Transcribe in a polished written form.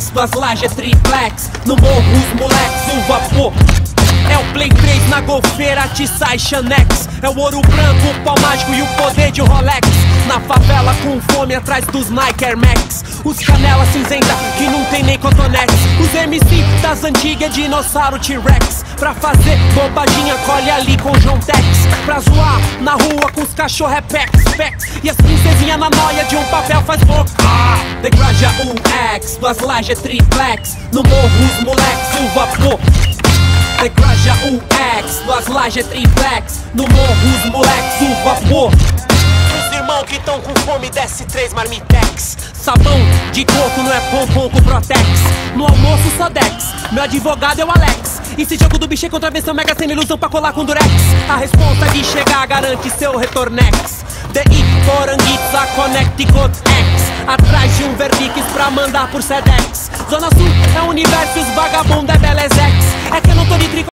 X, duas lajes triplex. No morro os moleques, o vapor. É o Play 3 na golfeira, Tissai Xanex. É o ouro branco, o pau mágico e o poder de Rolex. Na favela com fome atrás dos Nike Air Max. Os canela cinzenta que não tem nem cotonex. Os MC das antigas, dinossauro T-Rex. Pra fazer bobadinha, colhe ali com John Tex. Pra zoar na rua com os cachorro é pex. E as princesinhas na noia de um papel faz boca. Degraja o X, duas lajes triplex. No morro os moleques, o vapor. Degraja o X, duas lajes triplex. No morro os moleques, o vapor. Os irmãos que tão com fome, desce 3 marmitex. Sabão de coco não é pompom com Protex. No almoço só Dex, meu advogado é o Alex. Esse jogo do bicho é contravenção, mega sem ilusão pra colar com Durex. A responsa de chegar garante seu retornex. DI, Poranguitza, Connecticut X. Atrás de um Verdix pra mandar por Sedex. Zona Sul é o universo, os vagabundo é Belezex. É que eu não tô de trico.